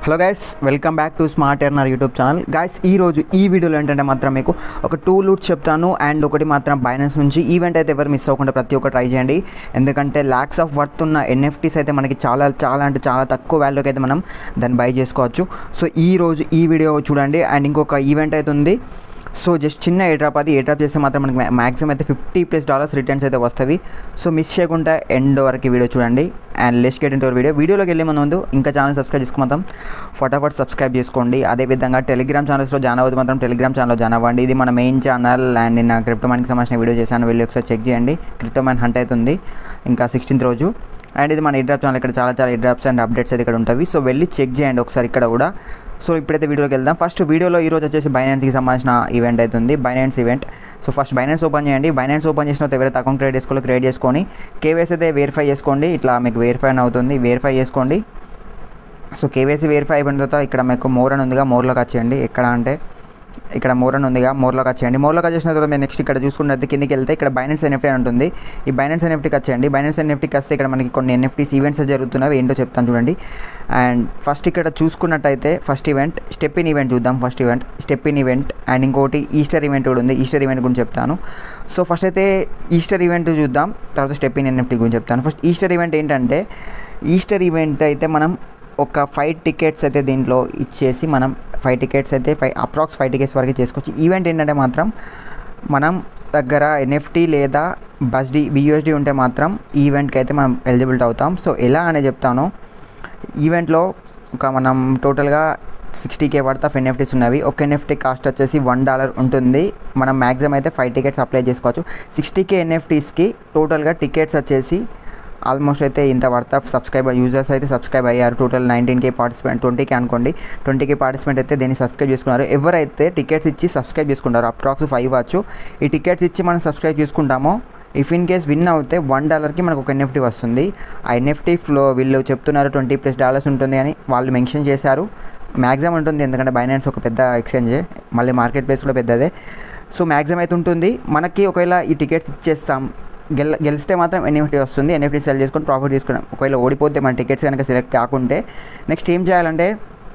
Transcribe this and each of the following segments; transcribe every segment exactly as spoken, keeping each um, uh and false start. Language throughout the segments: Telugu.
Hello guys, welcome back to smart earner YouTube channel. Guys, ఈరోజు ఈ వీడియోలో ఏంటంటే మాత్రం మీకు ఒక టూ లూట్స్ చెప్తాను అండ్ ఒకటి మాత్రం బైనాన్స్ నుంచి ఈవెంట్ అయితే ఎవరు మిస్ అవ్వకుండా ప్రతి ఒక్క ట్రై చేయండి. ఎందుకంటే ల్యాక్స్ ఆఫ్ వర్త్ ఉన్న ఎన్ఎఫ్టీస్ అయితే మనకి చాలా చాలా అంటే చాలా తక్కువ వాల్యూకి అయితే మనం దాన్ని బై చేసుకోవచ్చు. సో ఈ రోజు ఈ వీడియో చూడండి. అండ్ ఇంకొక ఈవెంట్ అయితే ఉంది. సో జస్ట్ చిన్న ఎయిర్డ్రాప్, అది ఎయిర్డ్రాప్ చేస్తే మాత్రం మనకి మ్యాక్సిమం అయితే ఫిఫ్టీ ప్లస్ డాలర్స్ రిటర్న్స్ అయితే వస్తాయి. సో మిస్ చేయకుండా ఎండ్ వరకు వీడియో చూడండి. And let's get into video. వీడియోలోకి వెళ్ళే ముందు ఇంకా ఛానల్ సబ్స్క్రైబ్ చేసుకుంటాం, ఫటాఫట్ సబ్స్క్రైబ్ చేసుకోండి. అదేవిధంగా టెలిగ్రామ్ ఛానల్స్లో జాయిన్ అవ్వదు మాత్రం టెలిగ్రామ్ ఛానల్లో జాయిన్ అవ్వండి. ఇది మన మెయిన్ ఛానల్. అండ్ నిన్న క్రిప్టోమైన్కి సంబంధించిన వీడియో చేశాను, వెళ్ళి ఒకసారి చెక్ చేయండి. క్రిప్టోమైన్ హంట్ అవుతుంది ఇంకా సిక్స్టీన్త్ రోజు. అండ్ ఇది మన ఎయిర్డ్రాప్ ఛానల్, ఇక్కడ చాలా చాలా ఎయిర్డ్రాప్స్ అండ్ అప్డేట్స్ అయితే ఇక్కడ ఉంటాయి. సో వెళ్ళి చెక్ చేయండి ఒకసారి ఇక్కడ కూడా. సో ఇప్పుడైతే వీడియోకి వెళ్దాం. ఫస్ట్ వీడియోలో ఈరోజు వచ్చేసి బైనాన్స్కి సంబంధించిన ఈవెంట్ అవుతుంది, Binance event. So first Binance open చేయండి. బైనాన్స్ ఓపెన్ చేసిన తర్వాత ఎవరైతే అకౌంట్ క్రియేట్ చేసుకోవాలో క్రియేట్ చేసుకొని కేవైసీ అయితే వెరిఫై చేసుకోండి. ఇట్లా మీకు వెరిఫై అవుతుంది, వెరిఫై చేసుకోండి. సో కేవైసీ వెరిఫై అయిపోయిన తర్వాత ఇక్కడ మీకు మోర్ అని ఉందిగా, మోర్లోకి వచ్చేయండి. ఎక్కడ అంటే ఇక్కడ మోర్ అని ఉందిగా, మోర్లోకి వచ్చేయండి. మోర్లోకి వచ్చేసిన తర్వాత మీరు నెక్స్ట్ ఇక్కడ చూసుకున్నట్టు కిందికి వెళ్తే ఇక్కడ బైనాన్స్ ఎన్ఎఫ్టీ అని ఉంటుంది. ఈ బైనాన్స్ ఎన్ఎఫ్టీకి వచ్చేయండి. బైనాన్స్ ఎన్ఎఫ్టీకి వస్తే ఇక్కడ మనకి కొన్ని ఎన్ఎఫ్టీస్ ఈవెంట్స్ జరుగుతున్నవి, ఏంటో చెప్తాను చూడండి. అండ్ ఫస్ట్ ఇక్కడ చూసుకున్నట్టయితే first event step in event చూద్దాం. First event step in event and ఇంకోటి ఈస్టర్ ఈవెంట్ కూడా ఉంది. ఈస్టర్ ఈవెంట్ గురించి చెప్తాను. సో ఫస్ట్ అయితే ఈస్టర్ ఈవెంట్ చూద్దాం, తర్వాత స్టెప్ ఇన్ ఎన్ఎఫ్టీ గురించి చెప్తాను. ఫస్ట్ ఈస్టర్ ఈవెంట్ ఏంటంటే, ఈస్టర్ ఈవెంట్ అయితే మనం ఒక ఫైవ్ టికెట్స్ అయితే దీంట్లో ఇచ్చేసి మనం ఫైవ్ టికెట్స్ అయితే ఫైవ్ అప్రాక్స్ ఫైవ్ టికెట్స్ వరకు చేసుకోవచ్చు. ఈవెంట్ ఏంటంటే మాత్రం మనం దగ్గర ఎన్ఎఫ్టీ లేదా బస్డి బియూఎస్డి ఉంటే మాత్రం ఈవెంట్కి అయితే మనం ఎలిజిబిలిటీ అవుతాం. సో ఎలా అనే చెప్తాను. ఈవెంట్లో ఒక మనం టోటల్గా sixty K worth of NFTs ఉన్నవి. ఒక ఎన్ఎఫ్టీ కాస్ట్ వచ్చేసి వన్ డాలర్ ఉంటుంది. మనం మ్యాక్సిమం అయితే ఫైవ్ టికెట్స్ అప్లై చేసుకోవచ్చు. సిక్స్టీ కే ఎన్ఎఫ్టీస్కి టోటల్గా టికెట్స్ వచ్చేసి ఆల్మోస్ట్ అయితే ఇంత వర్త్ ఆఫ్ సబ్స్క్రైబర్ యూజర్స్ అయితే సబ్స్క్రైబ్ అయ్యారు. Total nineteen K participant, twenty K అనుకోండి, ట్వంటీకే పార్టిసిపెంట్ అయితే దీన్ని సబ్స్క్రైబ్ చేసుకున్నారు. ఎవరైతే టికెట్స్ ఇచ్చి సబ్స్క్రైబ్ చేసుకుంటారో అప్రాక్స్ ఫైవ్ వచ్చు, ఈ టికెట్స్ ఇచ్చి మనం సబ్స్క్రైబ్ చేసుకుంటామో ఇఫ్ ఇన్ కేస్ విన్ అవుతే వన్ డాలర్కి మనకు ఒక ఎన్ఎఫ్టీ వస్తుంది. ఆ ఎన్ఎఫ్టీ ఫ్లో వీళ్ళు చెప్తున్నారు ట్వంటీ ప్లస్ డాలర్స్ ఉంటుంది అని వాళ్ళు మెన్షన్ చేశారు. మ్యాక్సిమం ఉంటుంది, ఎందుకంటే బైనాన్స్ ఒక పెద్ద ఎక్స్చేంజ్, మళ్ళీ మార్కెట్ ప్లేస్ కూడా పెద్దదే. సో మ్యాక్సిమం అయితే ఉంటుంది. మనకి ఒకవేళ ఈ టికెట్స్ ఇచ్చేస్తాం, గెల్ గెలిస్తే మాత్రం ఎన్ఎఫ్టీ వస్తుంది. ఎన్ఎఫ్టీ సెల్ చేసుకొని ప్రాఫిట్ తీసుకున్నాం. ఒకవేళ ఓడిపోతే మన టికెట్స్ కనుక సెలెక్ట్ కాకుంటే నెక్స్ట్ ఏం చేయాలంటే,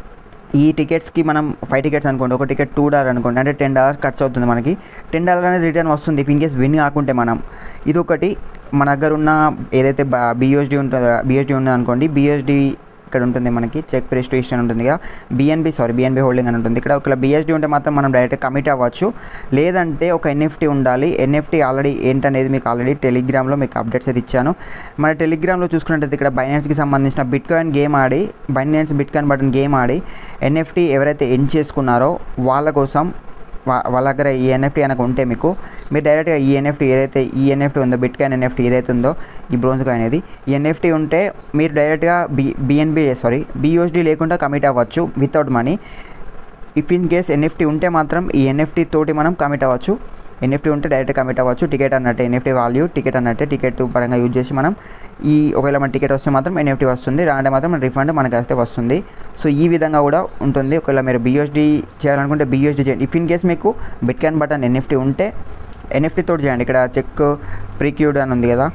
ఈ టికెట్స్కి మనం ఫైవ్ టికెట్స్ అనుకోండి, ఒక టికెట్ టూ డాలర్ అనుకోండి, అంటే టెన్ డాలర్ ఖర్చు అవుతుంది మనకి. టెన్ డాలర్ అనేది రిటర్న్ వస్తుంది ఇఫ్ ఇన్ కేస్ విన్ కాకుంటే మనం. ఇది ఒకటి. మన దగ్గర ఉన్న ఏదైతే బియూఎస్డి ఉంటుందో, బిఎస్డి ఉన్నది అనుకోండి, బిఎస్డి ఇక్కడ ఉంటుంది మనకి చెక్ ప్రెస్టిషన్ ఉంటుంది కదా, బిఎన్బి సారీ బిఎన్బి హోల్డింగ్ అని ఉంటుంది. ఇక్కడ ఒకవేళ బిఎస్డి ఉంటే మాత్రం మనం డైరెక్ట్ కమిట్ అవ్వచ్చు. లేదంటే ఒక ఎన్ఎఫ్టీ ఉండాలి. ఎన్ఎఫ్టీ ఆల్రెడీ ఏంటనేది మీకు ఆల్రెడీ టెలిగ్రామ్లో మీకు అప్డేట్స్ అయితే ఇచ్చాను. మన టెలిగ్రామ్లో చూసుకున్నట్టయితే ఇక్కడ బైనాన్స్కి సంబంధించిన బిట్ కాయిన్ గేమ్ ఆడి, Binance bitcoin button game ఆడి ఎన్ఎఫ్టీ ఎవరైతే ఎండ్ చేసుకున్నారో వాళ్ళ కోసం వాళ్ళ దగ్గర ఈ ఎన్ఎఫ్టీ కనుక ఉంటే మీకు మీరు డైరెక్ట్గా ఈ ఎన్ఎఫ్టీ ఏదైతే ఈ ఎన్ఎఫ్టీ ఉందో, బిట్ కాయిన్ ఎన్ఎఫ్టీ ఏదైతే ఉందో, ఈ బ్రోంజ్ కాయిన్ అనేది, ఈ ఎన్ఎఫ్టీ ఉంటే మీరు డైరెక్ట్గా బి బిఎన్బి సారీ బియూఎస్డి లేకుండా కమిట్ అవ్వచ్చు without money. If in case NFT ఉంటే మాత్రం ఈ ఎన్ఎఫ్టీ తోటి మనం కమిట్ అవ్వచ్చు. ఎన్ఎఫ్టీ ఉంటే డైరెక్ట్ కమిట్ అవ్వచ్చు. టికెట్ అన్నట్టే, ఎన్ఎఫ్టీ వాల్యూ టికెట్ అన్నట్టే, టికెట్ పరంగా యూజ్ చేసి మనం ఈ ఒకవేళ మన టికెట్ వస్తే మాత్రం ఎన్ఎఫ్టీ వస్తుంది, రాంటే మాత్రం రిఫండ్ మనకి వస్తే వస్తుంది. సో ఈ విధంగా కూడా ఉంటుంది. ఒకవేళ మీరు బియూఎస్డి చేయాలనుకుంటే బియూఎస్డి చేయండి. ఇఫ్ ఇన్ కేస్ మీకు బిట్ కాయిన్ బటన్ ఎన్ఎఫ్టీ ఉంటే ఎన్ఎఫ్టీ తోటి చేయండి. ఇక్కడ చెక్ ప్రీక్యూడ్ అని ఉంది కదా,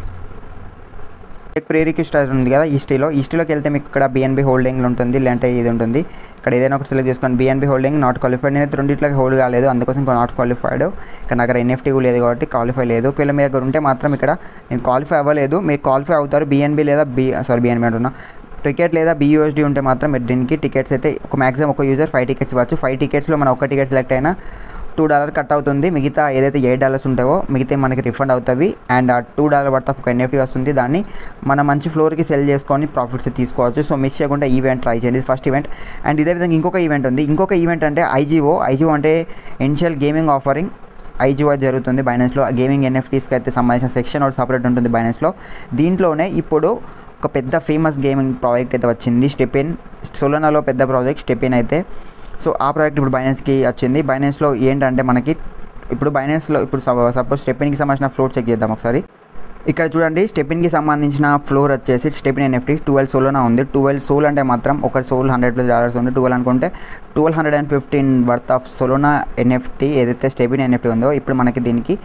చెక్ ప్రీ రిక్వెస్ట్ ఉంది కదా ఈస్టీలో. ఈస్టీలోకి వెళ్తే మీకు ఇక్కడ బిఎన్బి హోల్డింగ్లో ఉంటుంది, లేదంటే ఇది ఉంటుంది. ఇక్కడ ఏదైనా ఒకటి సెలెక్ట్ చేసుకోండి. BNB holding not qualified. నేను రెండింటిలోకి హోల్డ్ కాలేదు, అందుకోసం నాట్ క్వాలిఫైడ్. ఇక్కడ దగ్గర ఎన్ఎఫ్టీ లేదు కాబట్టి క్వాలిఫై లేదు. ఒకవేళ మీ దగ్గర ఉంటే మాత్రం ఇక్కడ నేను క్వాలిఫై అవ్వలేదు, మీరు క్వాలిఫై అవుతారు. బిఎన్బి లేదా బి సారీ బిఎన్బి అంటున్నా టికెట్ లేదా బియూఎస్డి ఉంటే మాత్రం మీరు దీనికి టికెట్స్ అయితే ఒక మ్యాక్సిమం ఒక యూజర్ ఫైవ్ టికెట్స్ ఇవ్వచ్చు. ఫైవ్ టికెట్స్లో మనం ఒక టికెట్ సెలెక్ట్ అయినా టూ డాలర్ కట్ అవుతుంది. మిగతా ఏదైతే ఎయిట్ డాలర్స్ ఉంటావో మిగతా మనకి రిఫండ్ అవుతాయి. అండ్ ఆ టూ డాలర్ వర్త్ ఆఫ్ ఒక ఎన్ఎఫ్టీ వస్తుంది. దాన్ని మనం మంచి ఫ్లోర్కి సెల్ చేసుకొని ప్రాఫిట్స్ తీసుకోవచ్చు. సో మిస్ చేయకుండా ఈవెంట్ ట్రై చేయండి, ఫస్ట్ ఈవెంట్. అండ్ ఇదే విధంగా ఇంకొక ఈవెంట్ ఉంది. ఇంకొక ఈవెంట్ అంటే ఐజీఓ. ఐజీఓ అంటే ఇనిషియల్ గేమింగ్ ఆఫరింగ్. ఐజీఓ జరుగుతుంది బైనాన్స్లో. గేమింగ్ ఎన్ఎఫ్టీస్కి అయితే సంబంధించిన సెక్షన్ ఒకటి సపరేట్ ఉంటుంది బైనాన్స్లో. దీంట్లోనే ఇప్పుడు ఒక పెద్ద ఫేమస్ గేమింగ్ ప్రాజెక్ట్ అయితే వచ్చింది, స్టెపిన్. సోలోనాలో పెద్ద ప్రాజెక్ట్ స్టెపిన్ అయితే. సో ఆ ప్రాజెక్ట్ ఇప్పుడు బైనాన్స్కి వచ్చింది. బైనాన్స్లో ఏంటంటే మనకి ఇప్పుడు బైనాన్స్లో ఇప్పుడు సపోజ్ స్టెపిన్కి సంబంధించిన ఫ్లోర్ చెక్ చేద్దాం ఒకసారి. ఇక్కడ చూడండి, స్టెపిన్కి సంబంధించిన ఫ్లోర్ వచ్చేసి స్టెపిన్ ఎన్ఎఫ్టీ ట్వెల్వ్ సోలోనా ఉంది. ట్వెల్వ్ సోల్ అంటే మాత్రం ఒక సోల్ హండ్రెడ్ ప్లస్ డాలర్స్ ఉంది. ట్వెల్వ్ అనుకుంటే twelve hundred and fifteen worth of Solana NFT ఏదైతే స్టెపిన్ ఎన్ఎఫ్టీ ఉందో ఇప్పుడు మనకి దీనికి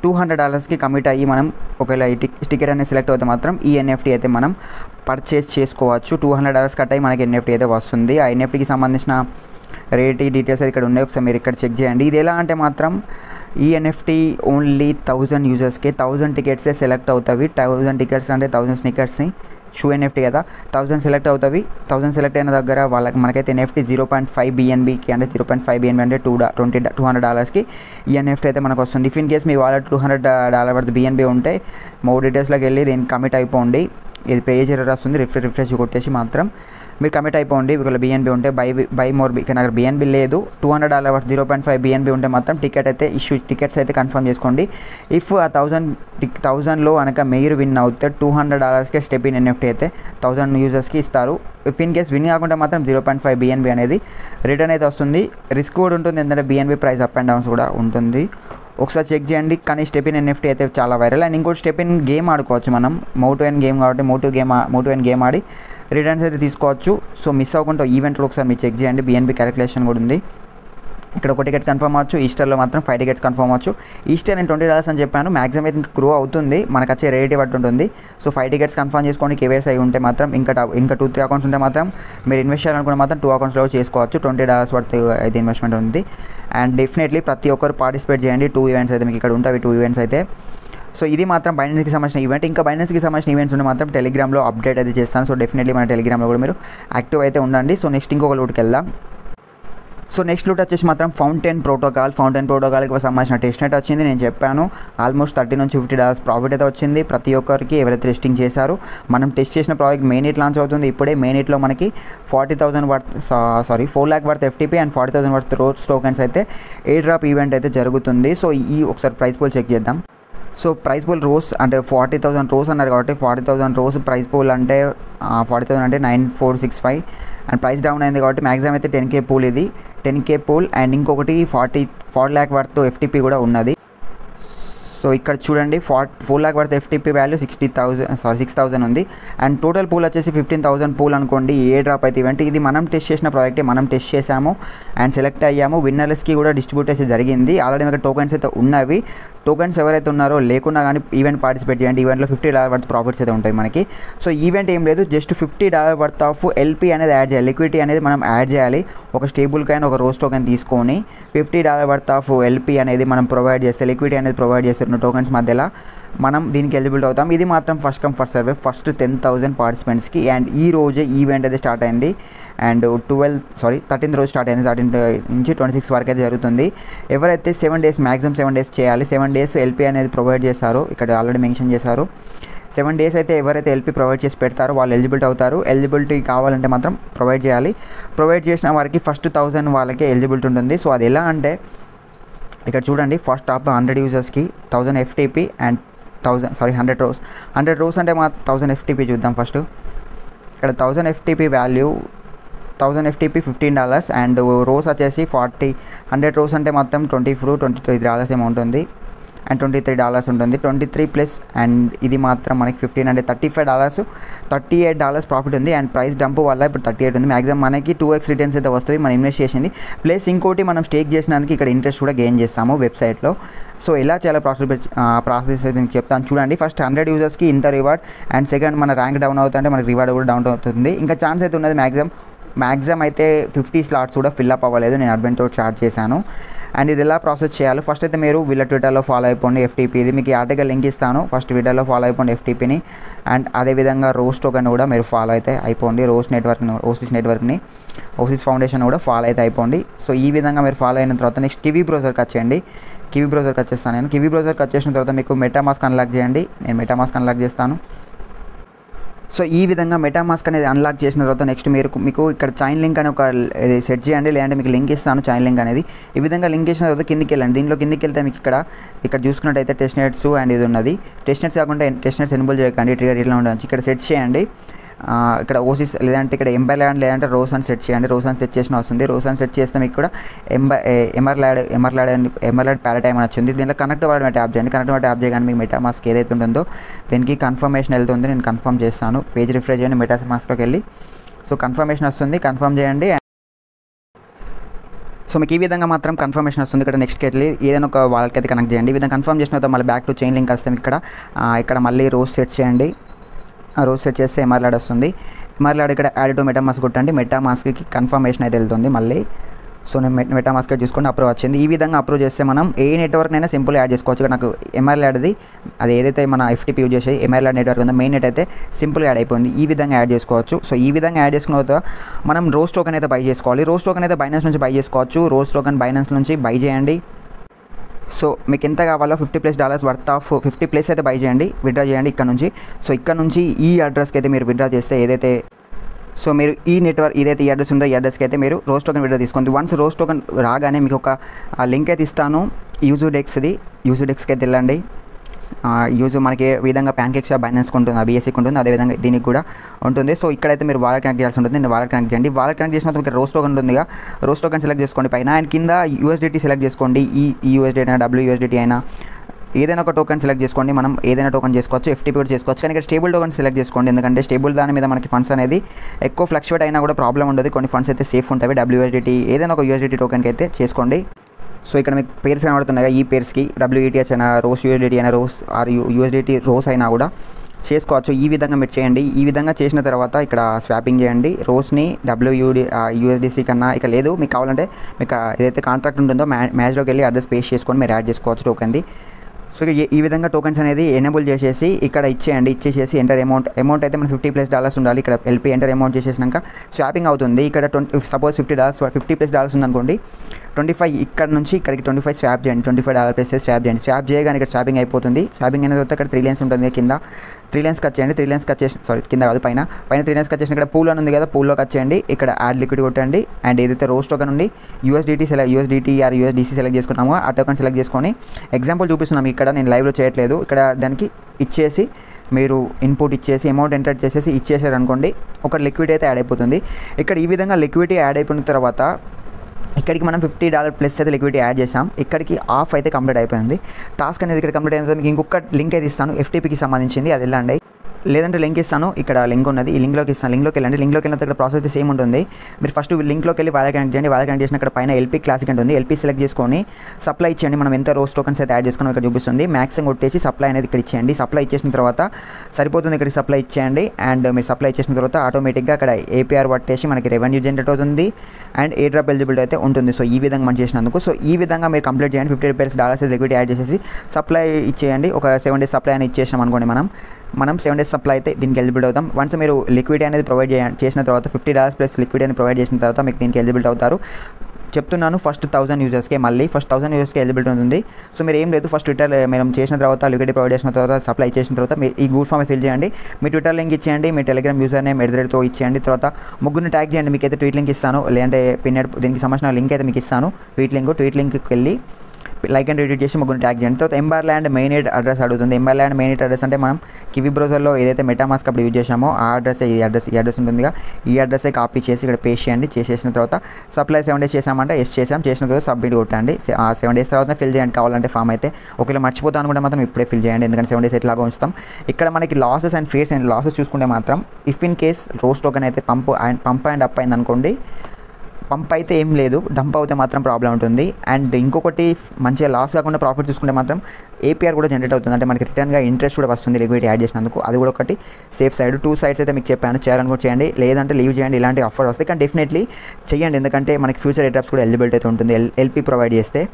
టూ హండ్రెడ్ డాలర్స్కి కమిట్ అయ్యి మనం ఒకవేళ ఈ టికెట్ అనేది సెలెక్ట్ అవుతే మాత్రం ఈ ఎన్ఎఫ్టీ అయితే మనం పర్చేస్ చేసుకోవచ్చు. టూ హండ్రెడ్ డాలర్స్ కట్ అయ్యి మనకి ఎన్ఎఫ్టీ అయితే వస్తుంది. ఆ ఎన్ఎఫ్టీకి సంబంధించిన రేట్ డీటెయిల్స్ అయితే ఇక్కడ ఉన్నాయి, ఒకసారి మీరు ఇక్కడ చెక్ చేయండి. ఇది ఎలా అంటే మాత్రం ఈ ఎన్ఎఫ్టీ ఓన్లీ థౌజండ్ యూజర్స్కి థౌజండ్ టికెట్సే సెలెక్ట్ అవుతాయి. థౌజండ్ టికెట్స్ అంటే థౌజండ్ స్నికర్స్ని షూ ఎన్ఎఫ్టీ కదా, థౌజండ్ సెలెక్ట్ అవుతాయి. థౌజండ్ సెలెక్ట్ అయిన దగ్గర వాళ్ళకి మనకైతే ఎన్ఎఫ్టీ జీరో పాయింట్ ఫైవ్ బిఎన్బీకి అంటే జీరో పాయింట్ ఫైవ్ బిఎన్బీ అంటే టూ ట్వంటీ టూ హండ్రెడ్ డాలర్స్కి ఈ ఎన్ఎఫ్టీ అయితే మనకు వస్తుంది. ఇఫ్ ఇన్ కేస్ మీ వాలెట్ టూ హండ్రెడ్ డాలర్ పడుతుంది బిఎన్బీ ఉంటే మోర్ డీటెయిల్స్లోకి వెళ్ళి దీనికి కమిట్ అయిపోండి. ఇది పేజ్ ఎర్రర్ వస్తుంది, రిఫ్రెష్ రిఫ్రెష్ కొట్టేసి మాత్రం మీరు కమిట్ అయిపోండి. ఒకవేళ బిఎన్బీ ఉంటే బై బై మోర్ ఇక్కడ నాకు బిఎన్బీ లేదు, two hundred dollar worth zero point five BNB ఉంటే మాత్రం టికెట్ అయితే ఇష్యూ టికెట్స్ అయితే కన్ఫర్మ్ చేసుకోండి. ఇఫ్ ఆ థౌసండ్ థౌసండ్లో కనుక మీరు విన్ అవుతే టూ హండ్రెడ్ డాలర్స్కే స్టెప్ ఇన్ ఎన్ఎఫ్టీ అయితే థౌసండ్ యూజర్స్కి ఇస్తారు. ఇఫ్ ఇన్ కేస్ విన్ కాకుండా మాత్రం జీరో పాయింట్ ఫైవ్ బిఎన్బీ అనేది రిటర్న్ అయితే వస్తుంది. రిస్క్ కూడా ఉంటుంది, ఎందుకంటే BNB price up and downs కూడా ఉంటుంది. ఒకసారి చెక్ చేయండి. కానీ స్టెప్ ఇన్ ఎన్ఎఫ్టీ అయితే చాలా వైరల్. అండ్ ఇంకోటి స్టెప్ ఇన్ గేమ్ ఆడుకోవచ్చు మనం, మోటో ఎన్ గేమ్ కాబట్టి moto game moto N game ఆడి రిటర్న్స్ అయితే తీసుకోవచ్చు. సో మిస్ అవ్వకుండా ఈవెంట్లో ఒకసారి మీరు చెక్ చేయండి. బిఎన్బీ క్యాలిక్యులేషన్ కూడా ఉంది. ఇక్కడ ఒక టికెట్ కన్ఫర్మ్ అవ్వచ్చు, ఈస్టర్లో మాత్రం ఫైవ్ టికెట్స్ కన్ఫర్మ్ అవ్వచ్చు. ఈస్టర్ నేను ట్వంటీ డాలర్స్ అని చెప్పాను, మ్యాక్సిమం అయితే ఇంకా గ్రో అవుతుంది, మనకు వచ్చే రేట్ బట్టి ఉంటుంది. సో ఫైవ్ టికెట్స్ కన్ఫర్మ్ చేసుకోండి. కేవైసీ అయి ఉంటే మాత్రం ఇంకా ఇంకా టూ త్రీ అకౌంట్స్ ఉంటే మాత్రం మీరు ఇన్వెస్ట్ చేయాలనుకుంటే మాత్రం టూ అకౌంట్స్లో చేసుకోవచ్చు. ట్వంటీ డాలర్స్ వర్త్ అయితే ఇన్వెస్ట్మెంట్ ఉంది. అండ్ డెఫినెట్లీ ప్రతి ఒక్కరు పార్టిసిపేట్ చేయండి. టూ ఈవెంట్స్ అయితే మీకు ఇక్కడ ఉంటాయి, టూ ఈవెంట్స్ అయితే. సో ఇది మాత్రం బైనాన్స్కి సంబంధించిన ఈవెంట్. ఇంకా బైనాన్స్కి సంబంధించిన ఈవెంట్స్ ఉంటే మాత్రం టెలిగ్రామ్లో అప్డేట్ అయితే చేస్తాను. సో డెఫినెట్లీ మన టెలిగ్రామ్లో కూడా మీరు యాక్టివ్ అయితే ఉండండి. సో నెక్స్ట్ ఇంకొక లూట్కి వెళ్దాం. సో నెక్స్ట్ లూట్ వచ్చేసి మాత్రం ఫౌంటైన్ ప్రోటోకాల్. ఫౌంటైన్ ప్రోటోకాల్కి సంబంధించిన టెస్ట్ నెట్ వచ్చింది. నేను చెప్పాను ఆల్మోస్ట్ థర్టీ నుంచి ఫిఫ్టీ డాలర్స్ ప్రాఫిట్ అయితే వచ్చింది ప్రతి ఒక్కరికి ఎవరైతే టెస్టింగ్ చేశారు. మనం టెస్ట్ చేసిన ప్రాజెక్ట్ మెయిన్ ఇట్ లాంచ్ అవుతుంది. ఇప్పుడే మెయిన్ ఇట్లో మనకి forty thousand worth sorry four lakh worth FTP and forty thousand worth rose tokens అయితే ఏ డ్రాప్ ఈవెంట్ అయితే జరుగుతుంది. సో ఈ ఒకసారి ప్రైస్ పూల్ చెక్ చేద్దాం. సో ప్రైస్ పూల్ రోస్ అంటే ఫార్టీ థౌసండ్ రోస్ అన్నారు కాబట్టి forty thousand rose price pool అంటే ఫార్టీ థౌసండ్ అంటే nine four six five and price down అయింది కాబట్టి మ్యాక్సిమం అయితే టెన్ కే పూల్, ఇది టెన్ కే పూల్. అండ్ ఇంకొకటి forty four lakh worth FTP కూడా ఉన్నది. సో ఇక్కడ చూడండి for four lakh worth FTP value sixty thousand sorry six thousand ఉంది. అండ్ టోటల్ పూల్ వచ్చేసి ఫిఫ్టీన్ థౌసండ్ పూల్ అనుకోండి. ఏ డ్రాప్ అయితే ఈవెంట్ ఇది మనం టెస్ట్ చేసిన ప్రాజెక్టే, మనం టెస్ట్ చేసాము అండ్ సెలెక్ట్ అయ్యాము. విన్నర్స్కి కూడా డిస్ట్రిబ్యూట్ చేసి జరిగింది. ఆల్రెడీ మనకి టోకెన్స్ అయితే ఉన్నవి. టోకెన్స్ ఎవరైతే ఉన్నారో లేకున్నా కానీ ఈవెంట్ పార్టిసిపేట్ చేయండి. ఈవెంట్లో ఫిఫ్టీ డాలర్ వర్త్ ప్రాఫిట్స్ అయితే ఉంటాయి మనకి. సో ఈవెంట్ ఏం లేదు, just fifty dollar worth of LP అనేది యాడ్ చేయాలి, లిక్విడిటీ అనేది మనం యాడ్ చేయాలి. ఒక స్టేబుల్ కాయిన్ ఒక రోజ్ టోకెన్ తీసుకొని fifty dollar worth of LP అనేది మనం ప్రొవైడ్ చేస్తే, లిక్విడిటీ అనేది ప్రొవైడ్ చేస్తున్న టోకెన్స్ మధ్యలో మనం దీనికి ఎలిజిబుల్ అవుతాం. ఇది మాత్రం first come first serve, first ten thousand పార్టిసిపెంట్స్కి. అండ్ ఈ రోజే ఈవెంట్ అయితే స్టార్ట్ అయింది. అండ్ ట్వెల్వ్ సారీ థర్టీన్త్ రోజు స్టార్ట్ అయింది. థర్టీన్ నుంచి ట్వంటీ సిక్స్ వరకు అయితే జరుగుతుంది. ఎవరైతే seven days maximum seven days చేయాలి, సెవెన్ డేస్ ఎల్పీ అనేది ప్రొవైడ్ చేశారో ఇక్కడ ఆల్రెడీ మెన్షన్ చేశారు. సెవెన్ డేస్ అయితే ఎవరైతే ఎల్పీ ప్రొవైడ్ చేసి పెడతారో వాళ్ళు ఎలిజిబిలిటీ అవుతారు. ఎలిజిబిలిటీ కావాలంటే మాత్రం ప్రొవైడ్ చేయాలి. ప్రొవైడ్ చేసిన వారికి ఫస్ట్ థౌసండ్ వాళ్ళకే ఎలిజిబిలిటీ ఉంటుంది. సో అది ఎలా అంటే ఇక్కడ చూడండి, ఫస్ట్ టాప్ హండ్రెడ్ యూజర్స్కి thousand FTP and thousand sorry hundred rose hundred rose అంటే మా థౌసండ్ ఎఫ్టీపీ చూద్దాం. ఫస్ట్ ఇక్కడ thousand FTP value thousand FTP fifteen dollars and rose వచ్చేసి ఫార్టీ హండ్రెడ్ రోస్ అంటే మొత్తం twenty four twenty three dollars ఏమో ఉంటుంది అండ్ ట్వంటీ త్రీ డాలర్స్ ఉంటుంది. ట్వంటీ త్రీ ప్లస్ అండ్ ఇది మాత్రం మనకి ఫిఫ్టీన్ అంటే thirty five dollars thirty eight dollars profit ఉంది. అండ్ ప్రైస్ డంప్ వల్ల ఇప్పుడు థర్టీ ఎయిట్ ఉంది. మ్యాక్సిమం మనకి టూ ఎక్స్ రిటర్న్స్ అయితే వస్తుంది మనం ఇన్వెస్ట్ చేసింది. ప్లస్ ఇంకోటి మనం స్టేక్ చేసినందుకు ఇక్కడ ఇంట్రెస్ట్ కూడా గెయిన్ చేస్తాము వెబ్సైట్లో. సో ఎలా చాలా ప్రాసెస్ ప్రాసెస్ అయితే మీకు చెప్తాను చూడండి. ఫస్ట్ హండ్రెడ్ యూజర్స్కి ఇంత రివార్డ్ అండ్ సెకండ్ మన ర్యాంక్ డౌన్ అవుతుంటే మనకి రివార్డ్ కూడా డౌన్ అవుతుంది. ఇంకా ఛాన్స్ అయితే ఉన్నది. మ్యాక్సిమం మ్యాక్సిమం అయితే ఫిఫ్టీ స్లాట్స్ కూడా ఫిల్అప్ అవ్వలేదు, నేను అడ్వెంట్తో స్టార్ట్ చేశాను. అండ్ ఇది ఎలా ప్రాసెస్ చేయాలో ఫస్ట్ అయితే మీరు వీళ్ళ ట్విట్టర్లో ఫాలో అయిపోండి ఎఫ్టీపీ. ఇది మీకు ఆర్టికల్ లింక్ ఇస్తాను, ఫస్ట్ ట్విట్టర్లో ఫాలో అయిపోండి ఎఫ్టీపీని. అండ్ అదేవిధంగా రోస్ టోకెన్ కూడా మీరు ఫాలో అయితే అయిపోండి, రోస్ నెట్వర్క్ని ఓసిస్ నెట్వర్క్ని ఓసిస్ ఫౌండేషన్ కూడా ఫాలో అయితే అయిపోండి. సో ఈ విధంగా మీరు ఫాలో అయిన తర్వాత నెక్స్ట్ కివీ బ్రౌజర్కి వచ్చేయండి. కివీ బ్రౌజర్కి వచ్చేస్తాను నేను. కివీ బ్రౌజర్కి వచ్చేసిన తర్వాత మీకు మెటామాస్క్ అన్లాక్ చేయండి. నేను మెటామాస్క్ అన్లాక్ చేస్తాను. సో ఈ విధంగా మెటామాస్క్ అనేది అన్లాక్ చేసిన తర్వాత నెక్స్ట్ మీరు మీకు ఇక్కడ చైన్ లింక్ అని ఒక సెట్ చేయండి, లేదంటే మీకు లింక్ ఇస్తాను చైన్ లింక్ అనేది. ఈ విధంగా లింక్ ఇచ్చిన తర్వాత కిందికి వెళ్ళండి. దీంట్లో కిందికి వెళ్తే మీకు ఇక్కడ ఇక్కడ చూసుకున్నట్టయితే టెస్ట్ నెట్స్ అండ్ ఇది ఉన్నది. టెస్ట్ నెట్స్ కాకుండా టెస్ట్ నెట్స్ ఎనేబుల్ చేయకండి, ట్రిగర్ ఇట్లా ఉండవచ్చు. ఇక్కడ సెట్ చేయండి. ఇక్కడ ఓసిస్ లేదంటే ఇక్కడ ఎంబర్లాడ్ లేదంటే రోస్ అని సెట్ చేయండి. రోస్ అని సెట్ చేసిన వస్తుంది. రోస్ అని సెట్ చేస్తే మీకు కూడా ఎంబ ఎమర్లాడ్ ఎమర్లాడ్ ఎమర్లాడ్ పారాటైమ్ అని వచ్చింది. దీంట్లో కనెక్ట్ అవ్వడం ట్యాప్ చేయండి. కనెక్ట్ అవ్వడం ట్యాప్ చేయగానే మీకు మెటామాస్క్ ఏదైతే ఉంటుందో దీనికి కన్ఫర్మేషన్ వెళ్తుంది. నేను కన్ఫర్మ్ చేస్తాను. పేజ్ రిఫ్రెష్ చేయండి మెటామాస్క్లోకి వెళ్ళి. సో కన్ఫర్మేషన్ వస్తుంది, కన్ఫర్మ్ చేయండి. సో మీకు ఈ విధంగా మాత్రం కన్ఫర్మేషన్ వస్తుంది. ఇక్కడ నెక్స్ట్కి వెళ్ళి ఏదైనా ఒక వాళ్ళకి అయితే కనెక్ట్ చేయండి. ఈ విధంగా కన్ఫర్మ్ చేసిన తర్వాత మళ్ళీ బ్యాక్ టు చైన్ లింక్ వస్తే ఇక్కడ ఇక్కడ మళ్ళీ రోజ్ సెట్ చేయండి. రోజ్ సెట్ చేస్తే ఎంఆర్లాడ్ వస్తుంది. ఎంఆర్లాడ్ ఇక్కడ యాడ్ టు మెటామాస్క్ కొట్టండి. మెటామాస్క్కి కన్ఫర్మేషన్ అయితే వెళ్తుంది మళ్ళీ. సో నేను మె మెటామాస్క్ చూసుకొని అప్రూవ్ వచ్చింది. ఈ విధంగా అప్రూవ్ చేస్తే మనం ఏ నెట్వర్క్ అయినా సింపుల్ యాడ్ చేసుకోవచ్చు. ఇక్కడ నాకు ఎంఆర్లాడ్ది అది ఏదైతే మన ఎఫ్టీపీ యూజ్ చేసే ఎంఆర్లాడ్ నెట్వర్క్ ఉందో మెయిన్ నెట్ అయితే సింపుల్ యాడ్ అయిపోయింది. ఈ విధంగా యాడ్ చేసుకోవచ్చు. సో ఈ విధంగా యాడ్ చేసుకున్న తర్వాత మనం రోజ్ టోకెన్ అయితే బై చేసుకోవాలి. రోజ్ టోకెన్ అయితే బైనాన్స్ నుంచి బై చేసుకోవచ్చు. రోజ్ టోకెన్ బైనాన్స్ నుంచి బై చేయండి. సో మీకు ఎంత కావాలో fifty plus dollars worth of fifty plus అయితే బై చేయండి, విత్డ్రా చేయండి ఇక్కడ నుంచి. సో ఇక్కడ నుంచి ఈ అడ్రస్కి అయితే మీరు విత్డ్రా చేస్తే ఏదైతే సో మీరు ఈ నెట్వర్క్ ఏదైతే ఈ అడ్రస్ ఉందో ఈ అడ్రస్కి అయితే మీరు రోజ్ టోకెన్ విత్డ్రా తీసుకోండి. వన్స్ రోజ్ టోకెన్ రాగానే మీకు ఒక లింక్ అయితే ఇస్తాను యూజుడెక్స్ది. యూజుడెక్స్కి అయితే వెళ్ళండి. యూజ్ మనకి ఏ విధంగా ప్యాన్కేక్ షాప్ బైనాన్స్కి ఉంటుంది, బీఎస్సీకి ఉంటుంది, అదేవిధంగా దీనికి కూడా ఉంటుంది. సో ఇక్కడైతే మీరు వాలెట్ కనెక్ట్ చేయాల్సి ఉంటుంది. నేను వాలెట్ కనెక్ట్ చేయండి. వాలెట్ కనెక్ట్ చేసిన తర్వాత రోజ్ టోకెన్ ఉంటుందిగా, రోజ్ టోకెన్ సెలెక్ట్ చేసుకోండి పైన. అండ్ కింద యూఎస్డిటీ సెలెక్ట్ చేసుకోండి. ఈ యూఎస్డిటీ అయినా డబ్ల్యూయూఎస్డిటీ అయినా ఏదైనా ఒక టోకెన్ సెలెక్ట్ చేసుకోండి. మనం ఏదైనా టోకెన్ చేసుకోవచ్చు, ఎఫ్టీపీ కూడా చేసుకోవచ్చు. కానీ ఇక్కడ స్టేబుల్ టోకెన్ సెలెక్ట్ చేసుకోండి. ఎందుకంటే స్టేబుల్ దాని మీద మనకి ఫండ్స్ అనేది ఎక్కువ ఫ్లక్చువేట్ అయినా కూడా ప్రాబ్లం ఉండదు. కొన్ని ఫండ్స్ అయితే సేఫ్ ఉంటాయి. డబ్ల్యూఎస్డిటీ ఏదైనా ఒక యూఎస్డిటీ టోకెన్కి అయితే చేసుకోండి. సో ఇక్కడ మీకు పేర్స్ కనబడుతున్నాయి. ఈ పేర్స్కి డబ్ల్యూఈటీహెచ్ అయినా రోస్ యూఎస్డిటీ అయినా రోస్ ఆర్ యూఎస్డిటీ రోస్ అయినా కూడా చేసుకోవచ్చు. ఈ విధంగా మీరు చేయండి. ఈ విధంగా చేసిన తర్వాత ఇక్కడ స్వాపింగ్ చేయండి. రోస్ని డబ్ల్యూయూడి యూఎస్డిసి కన్నా ఇక లేదు. మీకు కావాలంటే మీకు ఏదైతే కాంట్రాక్ట్ ఉంటుందో మ్యా మ్యాచ్లోకి వెళ్ళి అడ్రస్ పేస్ట్ చేసుకొని మీరు యాడ్ చేసుకోవచ్చు టోకెన్ది. సో ఈ విధంగా టోకెన్స్ అనేది ఎనేబుల్ చేసేసి ఇక్కడ ఇచ్చేయండి. ఇచ్చేసేసి ఎంటర్ అమౌంట్ అమౌంట్ అయితే మనం ఫిఫ్టీ ప్లస్ డాలర్స్ ఉండాలి. ఇక్కడ ఎల్పీ ఎంటర్ అమౌంట్ చేసేసినాక స్వాపింగ్ అవుతుంది. ఇక్కడ twenty suppose fifty dollars fifty plus dollars ఉందనుకోండి, ట్వంటీ ఫైవ్ ఇక్కడ నుంచి ఇక్కడికి ట్వంటీ ఫైవ్ స్వాప్ చేయండి. Twenty five dollar plus swap చేయండి. స్వాప్ చేయగానే ఇక్కడ స్వాపింగ్ అయిపోతుంది. స్వాపింగ్ అయిన తర్వాత ఇక్కడ త్రీ లైన్స్ ఉంటుంది కింద. త్రీ లైన్స్ కట్ చేయండి. త్రీ లైన్స్ కట్ చేసి సారీ కింద కాదు పైన పైన త్రీ లైన్స్ కట్ చేసిన ఇక్కడ పూల్ అని ఉంది కదా, పూల్లో కట్ చేయండి. ఇక్కడ యాడ్ లిక్విడ్ కొట్టండి. అండ్ ఏదైతే రోజ్ టోకెన్ ఉంది USDT select USDT or USDC select చేసుకున్నామో ఆ టోకెన్ సెలెక్ట్ చేసుకొని ఎగ్జాంపుల్ చూపిస్తున్నాం. ఇక్కడ నేను లైవ్లో చేయట్లేదు. ఇక్కడ దానికి ఇచ్చేసి మీరు ఇన్పుట్ ఇచ్చేసి అమౌంట్ ఎంటర్ చేసేసి ఇచ్చేసారు అనుకోండి, ఒక లిక్విడ్ అయితే యాడ్ అయిపోతుంది. ఇక్కడ ఈ విధంగా లిక్విడిటీ యాడ్ అయిపోయిన తర్వాత ఇక్కడికి మనం ఫిఫ్టీ డాలర్ ప్లస్ అయితే లిక్విడిటీ యాడ్ చేసాం. ఇక్కడికి ఆఫ్ అయితే కంప్లీట్ అయిపోయింది. టాస్క్ అనేది ఇక్కడ కంప్లీట్ అయిన తర్వాత మీకు ఇంకొక లింక్ అయితే ఇస్తాను ఎఫ్టీపీకి సంబంధించింది, అది వెళ్ళండి. లేదంటే లింక్ ఇస్తాను. ఇక్కడ లింక్ ఉన్నది, ఈ లింక్లోకి ఇస్తాను. లింక్లోకి వెళ్ళండి. లింక్లోకి వెళ్ళిన తర్వాత ప్రాసెస్ సేమ్ ఉంటుంది. మీరు ఫస్ట్ లింక్లోకి వెళ్ళి వాలెట్ కనెక్ట్ చేయండి. వాలెట్ కనెక్ట్ చేసిన ఇక్కడ పైన ఎల్పీ క్లాసిక్ ఉంటుంది. ఎల్పీ సెలెక్ట్ చేసుకొని సప్లై ఇచ్చేయండి. మనం ఎంత రోజ్ టోకెన్స్ అయితే యాడ్ చేసుకున్నాం ఇక్కడ చూపిస్తుంది. మ్యాక్సిమం కొట్టేసి సప్లై అనేది ఇక్కడ ఇచ్చేయండి. సప్లై ఇచ్చేసిన తర్వాత సరిపోతుంది. ఇక్కడికి సప్లై ఇచ్చేయండి. అండ్ మీరు సప్లై ఇచ్చేసిన తర్వాత ఆటోమేటిక్గా అక్కడ ఏపీఆర్ పట్టేసి మనకి రెవెన్యూ జనరేట్ అవుతుంది. అండ్ ఏ డ్రాప్ ఎలిజిబిలిటీ అయితే ఉంటుంది. సో ఈ విధంగా మనం చేసినందుకు సో ఈ విధంగా మీరు కంప్లీట్ చేయండి. Fifty rupees dollars liquid add చేసేసి సప్లై ఇచ్చేయండి. ఒక సెవెన్ డేస్ సప్లై అని ఇచ్చేసాం అనుకోండి. మనం మనం సెవెన్ డేస్ సప్లై అయితే దీనికి ఎలిజిబిలిటీ అవుతాం. వన్స్ మీరు లిక్విడ్ అనేది ప్రొవైడ్ చేసిన తర్వాత ఫిఫ్టీ డాలర్స్ ప్లస్ లిక్విడ్ అని ప్రొవైడ్ చేసిన తర్వాత మీకు దీనికి ఎలిజిబిలిటీ అవుతారు. చెప్తున్నాను ఫస్ట్ థౌసండ్ యూజర్స్కి మళ్ళీ ఫస్ట్ థౌసండ్ యూజర్స్కి ఎలిజిబిలిటీ ఉంటుంది. సో మీరు ఏం లేదు ఫస్ట్ ట్విట్టర్ మేము చేసిన తర్వాత లిక్విడ్ ప్రొవైడ్ చేసిన తర్వాత సప్లై చేసిన తర్వాత మీరు ఈ గూడ్ ఫామ్ ఫిల్ చేయండి. మీ ట్విట్టర్ లింక్ ఇచ్చేయండి. మీ టెలిగ్రామ్ యూజర్ నేమ్ ఎడ్రెడ్తో ఇచ్చేయండి. తర్వాత ముగ్గురిని ట్యాగ్ చేయండి. మీకు అయితే ట్వీట్ లింక్ ఇస్తాను, లేదంటే పిన్ దీనికి సంబంధించిన లింక్ అయితే మీకు ఇస్తాను. ట్వీట్ లింక్ ట్వీట్ లింక్కి వెళ్ళి లైక్ అండ్ రీడ్ చేసి ముగ్గురు ట్యాగ్ చేయండి. తర్వాత ఎంబర్ల్యాండ్ మెయిన్ అడ్రస్ అడుగుతుంది. ఎంబర్ల్యాండ్ మెయిన్ అడ్రస్ అంటే మనం కివి బ్రౌజర్లో ఏదైతే మెటామాస్క్ అప్పుడు యూజ్ చేసామో ఆ అడ్రస్ ఈ అడ్రస్ ఈ అడ్రస్ ఉంటుందిగా, ఈ అడ్రస్ కాపీ చేసి ఇక్కడ పేస్ట్ చేయండి. చేసేసిన తర్వాత సప్లై సెవెన్ డేస్ చేసామంటే ఎస్ చేసాం. చేసిన తర్వాత సబ్మిట్ కొట్టండి. ఆ సెవెన్ డేస్ తర్వాత ఫిల్ చేయండి కావాలంటే ఫామ్ అయితే. ఒకవేళ మర్చిపోతాను కూడా మాత్రం ఇప్పుడే ఫిల్ చేయండి, ఎందుకంటే సెవెన్ డేస్ ఎట్లాగో ఉంచుతాం. ఇక్కడ మనకి losses and fares and losses చూసుకుంటే మాత్రం if in case rose token అయితే pump and pump and up అయింది అనుకోండి, పంప్ అయితే ఏం లేదు, డంప్ అవుతే మాత్రం ప్రాబ్లం ఉంటుంది. అండ్ ఇంకొకటి మంచిగా లాస్ కాకుండా ప్రాఫిట్ చూసుకుంటే మాత్రం ఏపీఆర్ కూడా జనరేట్ అవుతుంది. అంటే మనకి రిటర్న్గా ఇంట్రెస్ట్ కూడా వస్తుంది లిక్విడిటీ యాడ్ చేసినందుకు. అది కూడా ఒకటి సేఫ్ సైడ్. టూ సైడ్స్ అయితే మీకు చెప్పాను, చేయాలని కూడా చేయండి, లేదంటే లీవ్ చేయండి. ఇలాంటి ఆఫర్ వస్తాయి కానీ డెఫినెట్లీ చేయండి, ఎందుకంటే మనకి ఫ్యూచర్ రిటర్న్స్ కూడా ఎలిజిబిలిటీ అయితే ఉంటుంది ఎల్ ఎల్పీ ప్రొవైడ్ చేస్తే.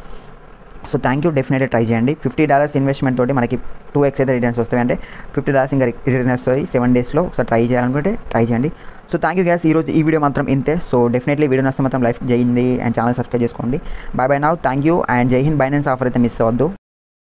So thank you, definitely try చేయండి. ఫిఫ్టీ డాలర్స్ ఇన్వెస్ట్మెంట్ తోటి మనకి టూ ఎక్స్ అయితే రిటర్న్స్ వస్తాయి. అంటే ఫిఫ్టీ డాలర్స్ ఇంకా రిటర్న్ వస్తాయి సెవెన్ డేస్లో. సో ట్రై చేయాలనుకుంటే ట్రై చేయండి. So thank you guys. ఈరోజు ఈ వీడియో మాత్రం ఇంతే. సో డెఫినెట్లీ వీడియో నచ్చితే మాత్రం లైక్ చేయండి అండ్ ఛానల్ సబ్స్క్రైబ్ చేసుకోండి. Bye bye now, thank you and జై హింద్. బైనాన్స్ ఆఫర్ అయితే మిస్ అవ్వద్దు.